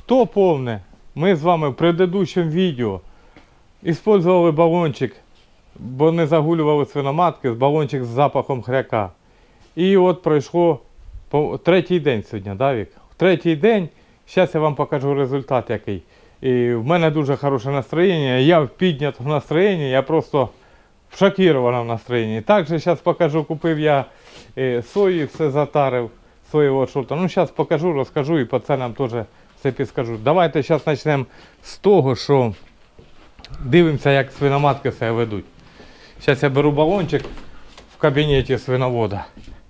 Хто помне, ми з вами в предыдущому відео використовували балончик, бо не загулювали свиноматки, з балончик з запахом хряка. І от пройшло третій день сьогодні, да, Вік? Третій день, зараз я вам покажу результат який. І в мене дуже хороше настроєння, я в піднятому настроєнні, я просто в шокірованому настроєнні. Також зараз покажу, купив я сої, все затарив, соєвого шорта. Ну зараз покажу, розкажу і по ценам теж все підскажу. Давайте зараз почнемо з того, що дивимося, як свиноматки себе ведуть. Зараз я беру балончик в кабінеті свиновода.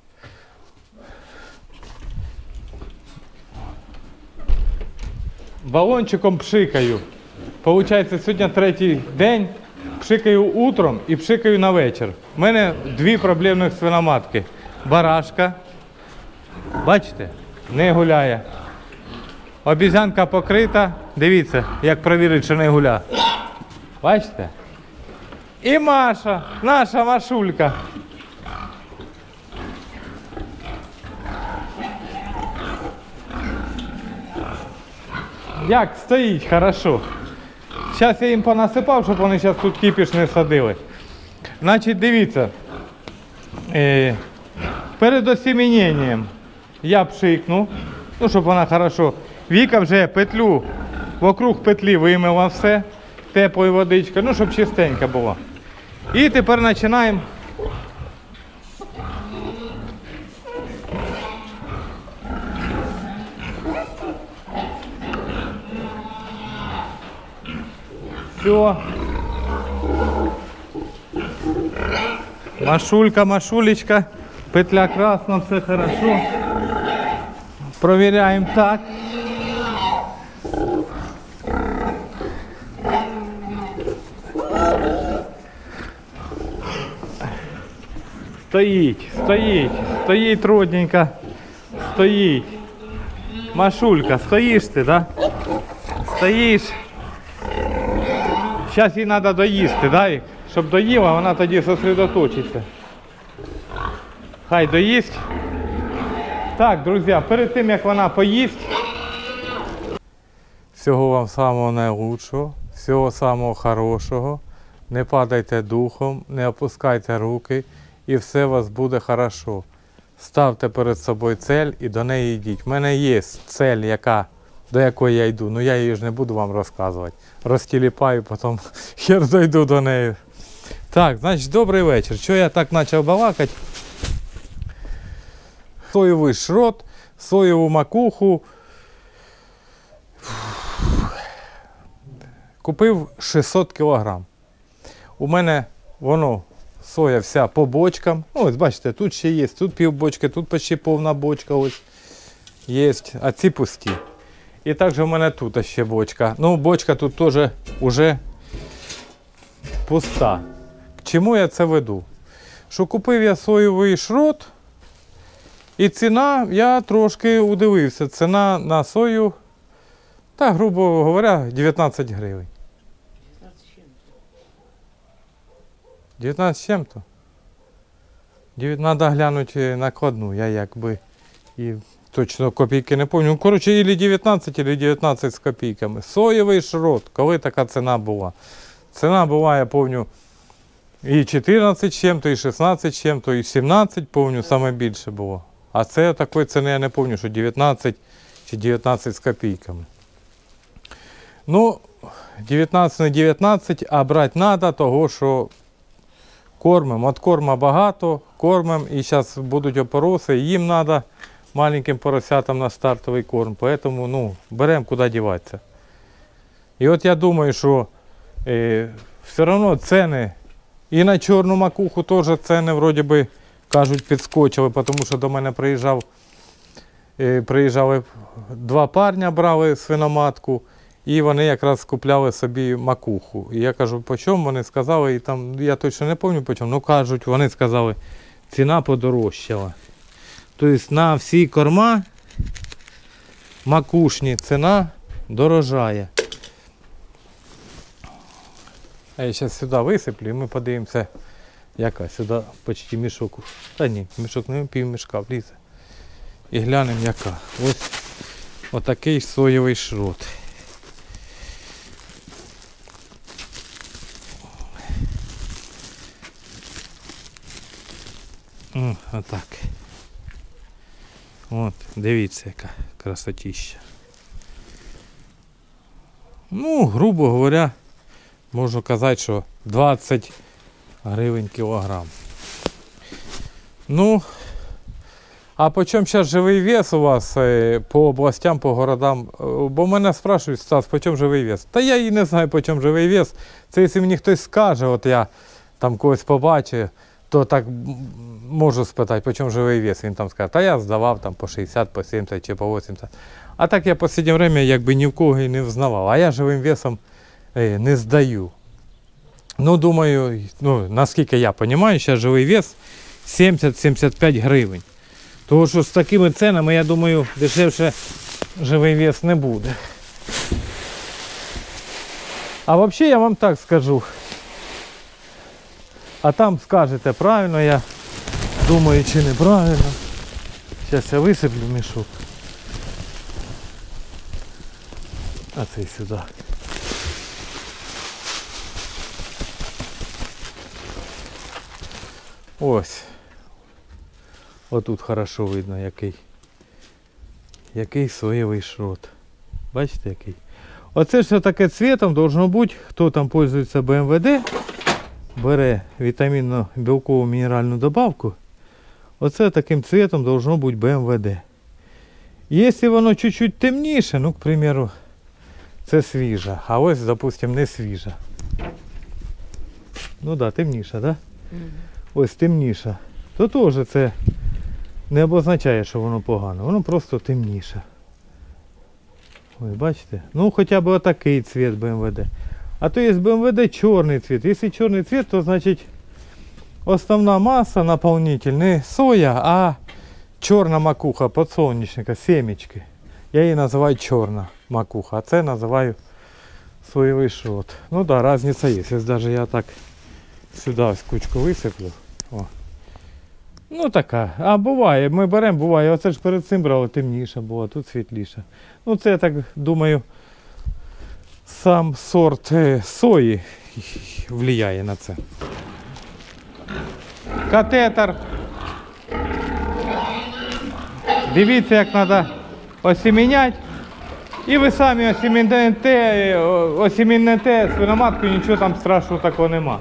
Балончиком пшикаю. Получається, сьогодні третій день. Пшикаю утром і пшикаю на вечір. У мене дві проблемних свиноматки. Барашка. Бачите? Не гуляє. Обізянка покрита. Дивіться, як перевірити, що не гуляє. Бачите? І Маша, наша Машулька. Як стоїть, хорошо. Зараз я їм понасипав, щоб вони зараз тут кипіш не садили. Значить, дивіться. Перед осіміненням я пшикну, ну, щоб вона хорошо. Віка вже петлю, вокруг петлі вимила все, теплою водичкою, ну, щоб чистенько було. І тепер починаємо. Все. Машулька, Машулечка, петля красна, все хорошо. Проверяем так. Стоїть, стоїть, стоїть родненько, стоїть. Машулька, стоїш ти, да? Стоїш. Зараз їй треба доїсти, да? Щоб доїла, вона тоді сосредоточиться. Хай доїсть. Так, друзі, перед тим, як вона поїсть, всього вам самого найкращого, всього самого хорошого. Не падайте духом, не опускайте руки і все у вас буде хорошо. Ставте перед собою цель і до неї йдіть. У мене є цель, до якої я йду, але я її ж не буду вам розказувати. Розтіліпаю, потім хер дойду до неї. Так, значить, добрий вечір. Чого я так почав балакати? Соєвий шрот, соєву макуху. Купив 600 кг. У мене воно, соя вся по бочкам. Ось, бачите, тут ще є, тут пів бочки, тут почти повна бочка ось є, а ці пусті. І також у мене тут ще бочка. Ну, бочка тут теж уже пуста. К чому я це веду? Що купив я соєвий шрот, і ціна, я трошки удивився, ціна на сою, та, грубо говоря, 19 гривень. 19 з чим-то? Треба глянути накладну, я якби і точно копійки не пам'ятаю. Ну, коротше, або 19, або 19 з копійками. Соєвий шрот, коли така ціна була? Ціна була, я пам'ятаю, і 14 з чим-то, і 16 з чим-то, і 17, пам'ятаю, саме більше було. А це такої ціни я не пам'ятаю, що 19 чи 19 з копійками. Ну, 19 на 19, а брати треба, того що кормимо. От корма багато, кормимо, і зараз будуть опороси, їм треба маленьким поросятам на стартовий корм. Тому, ну, беремо, куди діватися. І от я думаю, що все одно ціни і на чорну макуху теж ціни, вроді би, кажуть, підскочили, тому що до мене приїжджали два парня, брали свиноматку, і вони якраз купляли собі макуху. І я кажу, по чому? Вони сказали, і там, я точно не пам'ятаю по чому, ну кажуть, вони сказали, ціна подорожчала. Тобто на всі корма макушні ціна дорожає. А я зараз сюди висиплю і ми подивимося, яка сюди почти мішок. Та ні, мішок не пів мішка влізе. І глянемо яка. Ось отакий соєвий шрот. Отак. От, дивіться, яка красотища. Ну, грубо говоря, можу казати, що 20 гривень кілограм. Ну, а по чому зараз живий вес у вас по областям, по городам? Бо мене спрашують, Стас, по чому живий вес? Та я і не знаю, по чому живий вес. Це якщо мені хтось скаже, от я там когось побачу, то так можу спитати, по чому живий вес. Він там скаже, та я здавав там по 60, по 70 чи по 80. А так я в останнє время якби ні в кого і не взнавав. А я живим весом не здаю. Ну, думаю, ну, наскільки я розумію, зараз живий вес 70-75 гривень. Тому що з такими ценами, я думаю, дешевше живий вес не буде. А взагалі я вам так скажу. А там скажете, правильно я думаю чи неправильно. Зараз я висиплю мішок. А цей сюди. Ось. Отут хорошо видно, який соєвий шрот. Бачите, який? Оце ж таке цвітом должно бути, хто там пользується БМВД, бере вітамінно-білкову мінеральну добавку, оце таким цвітом должно бути БМВД. Якщо воно чуть-чуть темніше, ну, к примеру, це свіжа, а ось, допустим, не свіжа. Ну да, темніша, да? Ось темніша. То теж це не обозначає, що воно погано, воно просто темніше. Ой, бачите? Ну, хоча б отакий цвіт БМВД. А то є БМВД чорний цвіт. Якщо чорний цвіт, то значить основна маса, наповнитель, не соя, а чорна макуха подсолнечника, семечки. Я її називаю чорна макуха, а це називаю соєвий шрот. Ну так, да, різниця є. Якщо навіть я так сюди ось кучку висиплю. О. Ну така. А буває, ми беремо, буває. Оце ж перед цим брали, темніше було, тут світліше. Ну це, я так думаю, сам сорт сої впливає на це. Катетер. Дивіться, як треба осіміняти. І ви самі осімінете свиноматку, нічого там страшного такого нема.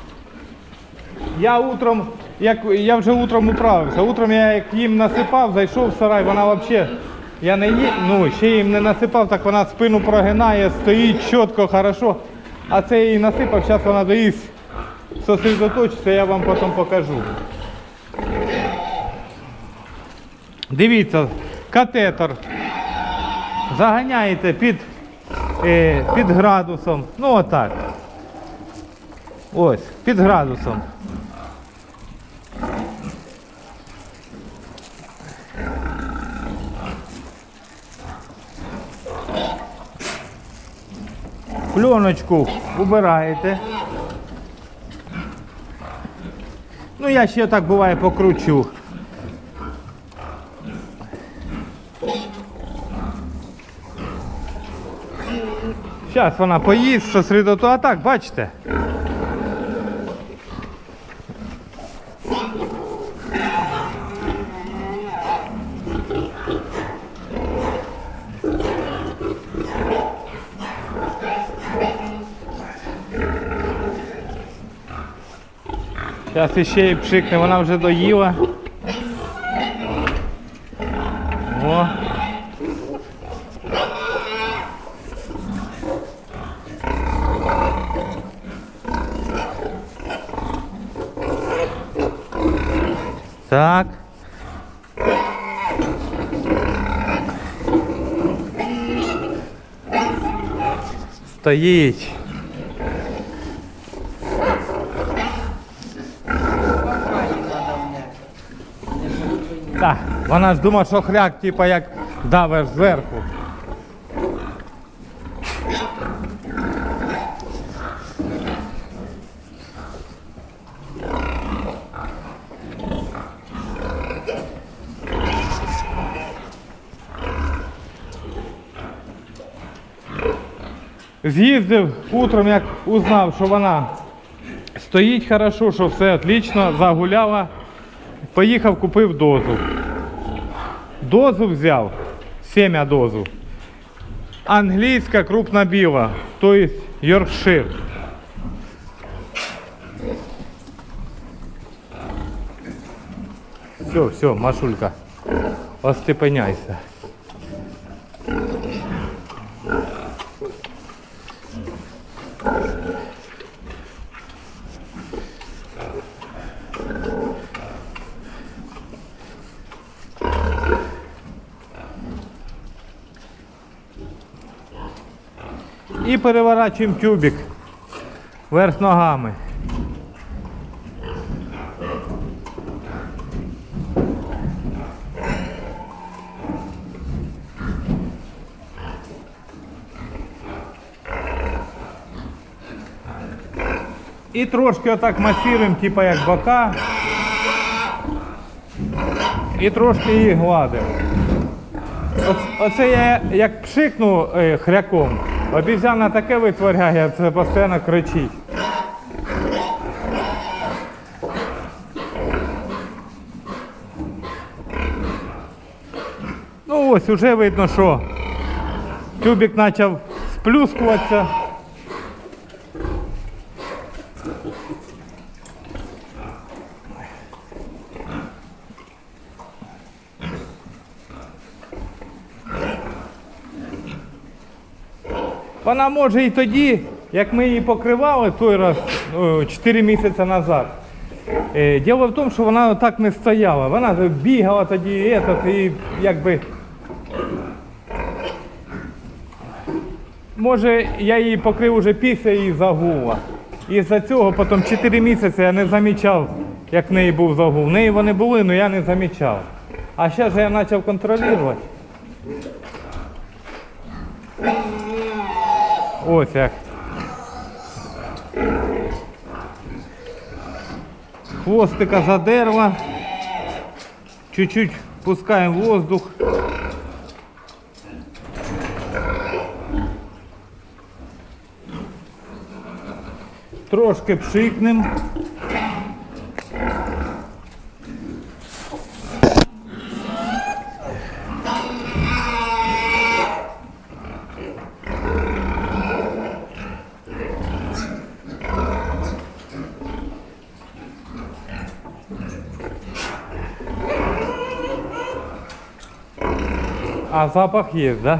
Я вже утром управився. Утром я як їм насипав, зайшов в сарай, вона взагалі, я не ну, ще їм не насипав, так вона спину прогинає, стоїть чітко, хорошо. А це я їй насипав, зараз вона доїсть, сосредоточиться, я вам потім покажу. Дивіться, катетер заганяєте під градусом, ну отак. Ось, під градусом. Пленочку убираєте. Ну я ще так буває покручу. Зараз вона поїсть, сосредоточує. А так, бачите? Зараз іще її пшикне, вона вже доїла. О. Так. Стоїть. Так, вона ж думає, що хряк, типа, як давиш зверху. З'їздив утром, як узнав, що вона стоїть хорошо, що все отлично, загуляла. Поїхав, купив дозу. Дозу взяв, семя дозу. Англійська крупнобіла, тобто Йоркшир. Все, Машулька, остепеняйся. І переворачуємо тюбик вверх ногами. І трошки отак масируємо, типу як бока. І трошки її гладимо. Оце я як пшикну хряком, обізяна таке витворяє, це постійно кричить. Ну ось, вже видно, що тюбик почав сплюскуватися. Вона може і тоді, як ми її покривали той раз, 4 місяці назад. Діло в тому, що вона так не стояла. Вона бігала тоді і якби... Може, я її покрив уже після її загула. І з-за цього потім 4 місяці я не замічав, як в неї був загул. В неї вони були, але я не замічав. А зараз я почав контролювати. Ось як. Хвостика задерла. Чуть-чуть пускаємо воздух. Трошки пшикнемо. А запах есть, да?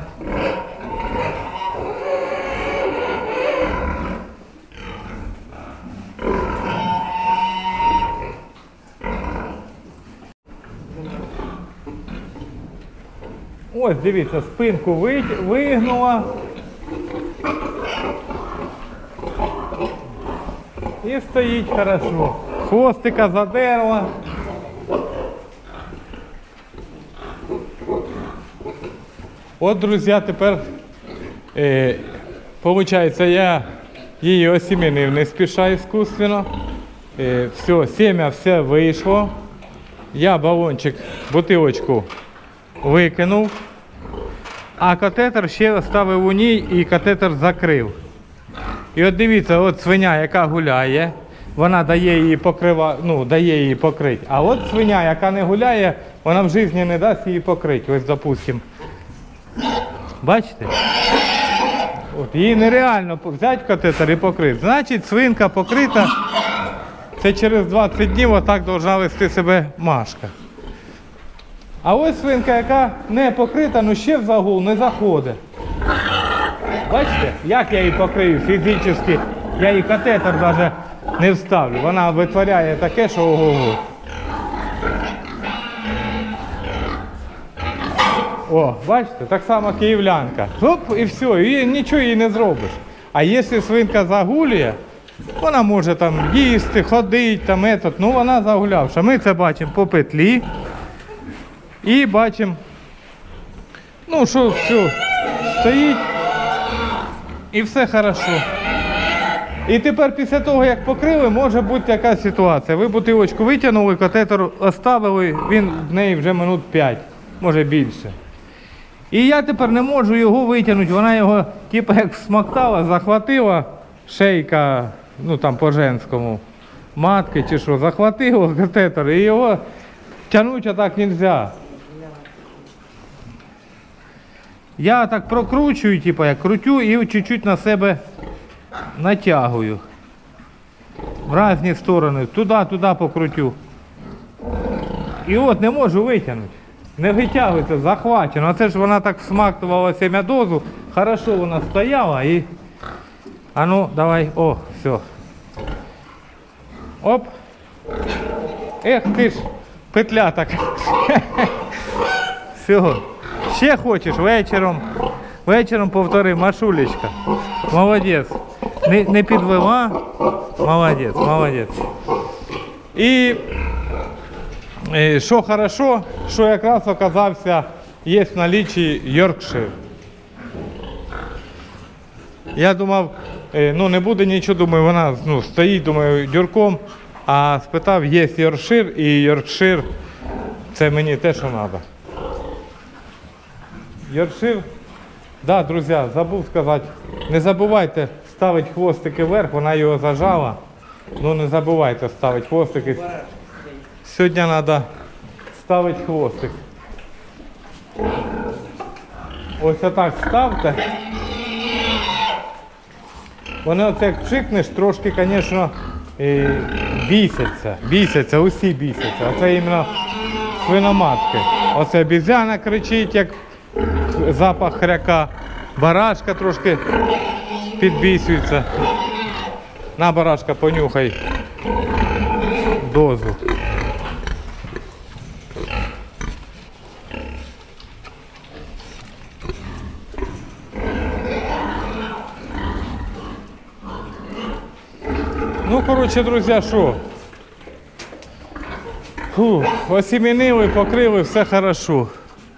Ось, дивіться, спинку вигнула. І стоїть хорошо. Хвостика задерла. От, друзі, тепер, виходить, я її осімінив не спіша іскусственно. Все, сім'я все вийшло. Я балончик, бутилочку викинув, а катетер ще оставив у ній і катетер закрив. І от дивіться, от свиня, яка гуляє, вона дає її покрити. А от свиня, яка не гуляє, вона в житті не дасть її покрити. Ось, допустим. Бачите? От, її нереально взяти катетер і покрити. Значить, свинка покрита, це через 20 днів отак повинна вести себе Машка. А ось свинка, яка не покрита, але ще в загул не заходить. Бачите, як я її покрию фізично, я її катетер навіть не вставлю. Вона витворяє таке, що ого-го. О, бачите, так само київлянка. Оп, і все, і нічого їй не зробиш. А якщо свинка загулює, вона може там їсти, ходити, ну вона загулявша. Ми це бачимо по петлі. І бачимо, ну що, все, стоїть і все хорошо. І тепер після того, як покрили, може бути така ситуація. Ви бутилочку витягнули, катетер оставили, він в неї вже минут 5, може більше. І я тепер не можу його витягнути. Вона його, типу, як смоктала, захватила шейка, ну там по-женському, матки чи що, захватила катетер, і його тягнути так не можна. Я так прокручую, типу, як крутю і чуть-чуть на себе натягую. В різні сторони, туди покрутю. І от не можу витягнути. Не витягується, захвачено. А це ж вона так всмактувала семядозу, хорошо вона стояла і... А ну, давай, о, все. Оп. Ех ти ж, петля так. Все. Ще хочеш вечором. Вечором повтори, Машулечка. Молодець. Не підвела. Молодець, молодець. І що хорошо, що якраз оказався, є в налічі Йоркшир. Я думав, ну не буде нічого, думаю, вона стоїть, думаю, дюрком, а спитав, є Йоркшир, і Йоркшир це мені те, що треба. Йоркшир, да, друзі, забув сказати, не забувайте ставити хвостики вверх, вона його зажала, ну не забувайте ставити хвостики. Сьогодні треба ставити хвостик. Ось отак ставте. Вони оце як пшикнеш, трошки, звісно, бісяться, усі бісяться. Оце іменно свиноматки. Оце обезьяна кричить, як запах хряка. Барашка трошки підбісюється. На, барашка, понюхай дозу. Ну, коротше, друзі, що? Осімінили, покрили, все хорошо.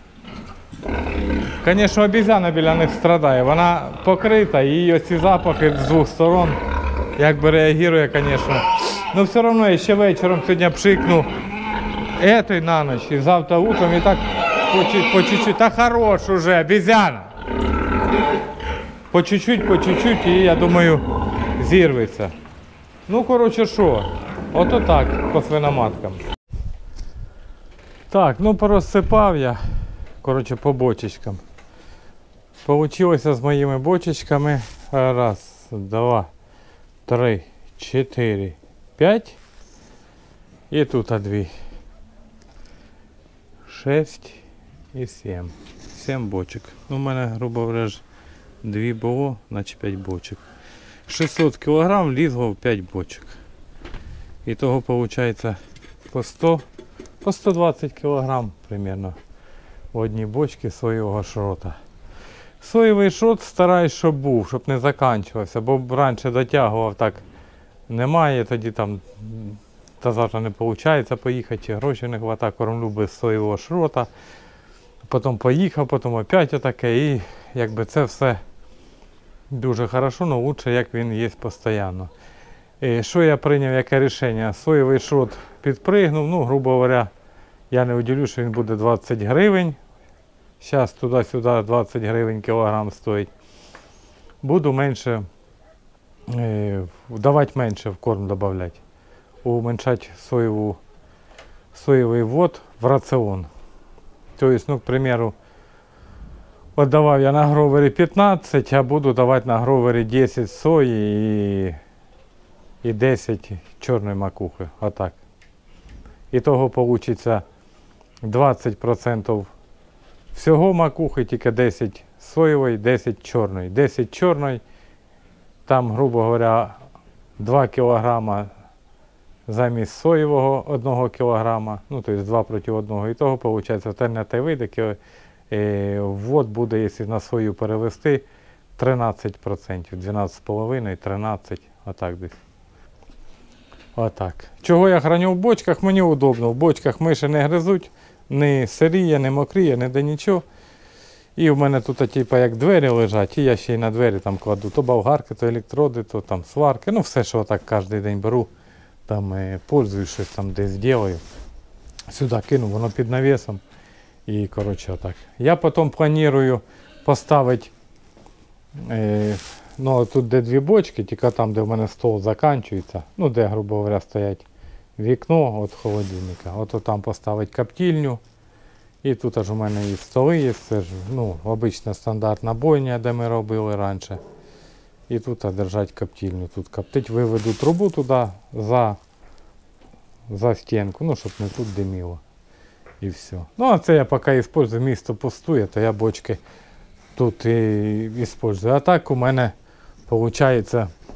Звісно, обезьяна біля них страдає. Вона покрита, і оці запахи з двох сторон якби реагує, звісно. Ну, все одно я ще вечором сьогодні пшикну етой на ніч, і завтра утром, і так по чуть-чуть. Та хорош уже, обезьяна! По чуть-чуть, і я думаю, зірветься. Ну, коротше, що? Ото так, по свиноматкам. Так, ну порозсипав я, коротше, по бочечкам. Получилося з моїми бочечками. Раз, два, три, чотири, п'ять. І тут дві. 6 і 7. 7 бочок. Ну, у мене, грубо говоря, 2 було, значить 5 бочок. 600 кг влізло в 5 бочок. І того виходить по 120 кг примерно в одній бочці соєвого шрота. Соєвий шрот стараюсь, щоб був, щоб не закінчувався, бо раніше дотягував так, немає, тоді там та завтра не виходить поїхати, чи гроші не вистачає, кормлю без соєвого шрота. Потім поїхав, потім опять отаке, і якби це все дуже хорошо, але краще, як він є постійно. І що я прийняв, яке рішення? Соєвий шрот підпригнув, ну, грубо говоря, я не удивлю, що він буде 20 гривень. Зараз туди-сюди 20 гривень кілограм стоїть. Буду менше, давати менше в корм додавати. Уменьшати соєвий ввод в раціон. Тобто, ну, к примеру, отдавав я на гровері 15, а буду давати на гровері 10 сої і 10 чорної макухи. Отак. І того вийде 20% всього макухи, тільки 10 соєвої, 10 чорної. 10 чорної, там, грубо говоря, 2 кг замість соєвого 1 кг, ну, тобто 2 проти 1. І того, виходить, альтернативний вид, ввод буде, якщо на сою перевести, 13%, 12,5, 13, отак десь. Отак. Чого я храню в бочках? Мені удобно. В бочках миші не гризуть, не сиріє, не мокріє, не де нічого. І в мене тут типу, як двері лежать, і я ще й на двері там кладу то болгарки, то електроди, то там сварки. Ну все, що так кожен день беру, там пользуюсь, щось там десь роблю. Сюди кину, воно під навісом. І, коротше, отак. Я потім планую поставити, ну, тут де дві бочки, тільки там, де в мене стол закінчується, ну, де, грубо говоря, стоять вікно від холодильника. От там поставити коптильню. І тут аж у мене і столи є, це ж, ну, обична стандартна бойня, де ми робили раніше. І тут держать коптильню. Тут коптить, виведу трубу туди за стінку, ну, щоб не тут диміло. І все. Ну, а це я поки використовую, місто пустує, то я бочки тут і використовую. А так у мене, виходить,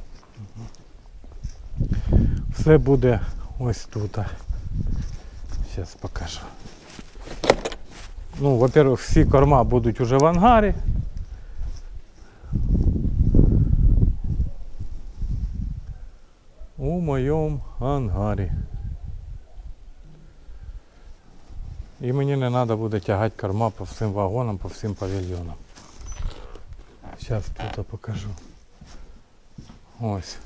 все буде ось тут. Зараз покажу. Ну, во-первых, всі корма будуть уже в ангарі. У моєму ангарі. І мені не треба буде тягати корма по всім вагонам, по всім павільйонам. Зараз тут покажу. Ось.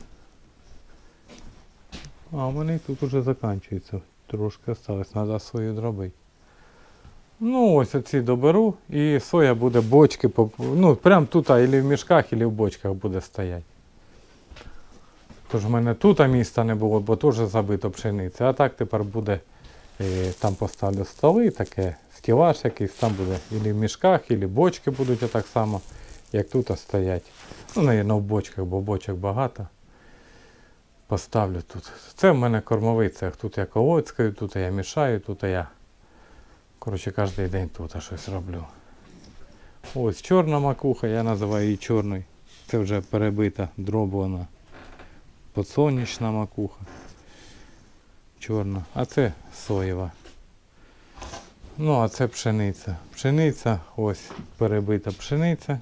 А у мене тут уже закінчується. Трошки осталось, треба свою зробити. Ну ось оці доберу і соя буде бочки, ну прям тут, або в мішках, або в бочках буде стояти. Тож в мене тут міста не було, бо теж забито пшениця. А так тепер буде, там поставлю столи, таке, стелаж якийсь, там буде або в мішках, або бочки будуть отак само, як тут стоять. Ну, навіть в бочках, бо бочок багато. Поставлю тут. Це в мене кормовий цех. Тут я колоцькаю, тут я мішаю, тут я, коротше, кожен день тут щось роблю. Ось чорна макуха, я називаю її чорною. Це вже перебита, дроблена. Подсолнечна макуха. Чорна. А це соєва. Ну, а це пшениця. Пшениця, ось перебита пшениця.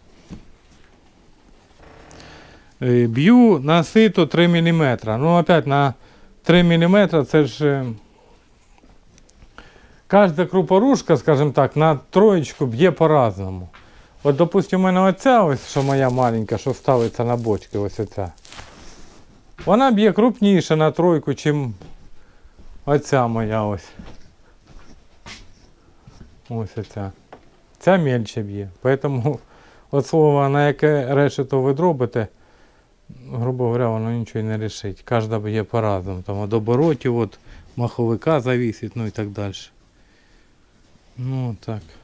Б'ю на сито 3 мм. Ну, опять на 3 мм це ж кожна крупорушка, скажімо так, на троєчку б'є по-разному. От, допустим, у мене оця ось, що моя маленька, що ставиться на бочки, ось оця. Вона б'є крупніше на тройку, чим оця моя ось. Ось оця. Ця мельче б'є. Тому, от слово, на яке решето ви дробите, грубо говоря, воно нічого не рішить. Кожна б'є по-разному. Там від оборотів, від маховика зависить, ну і так далі. Ну, так.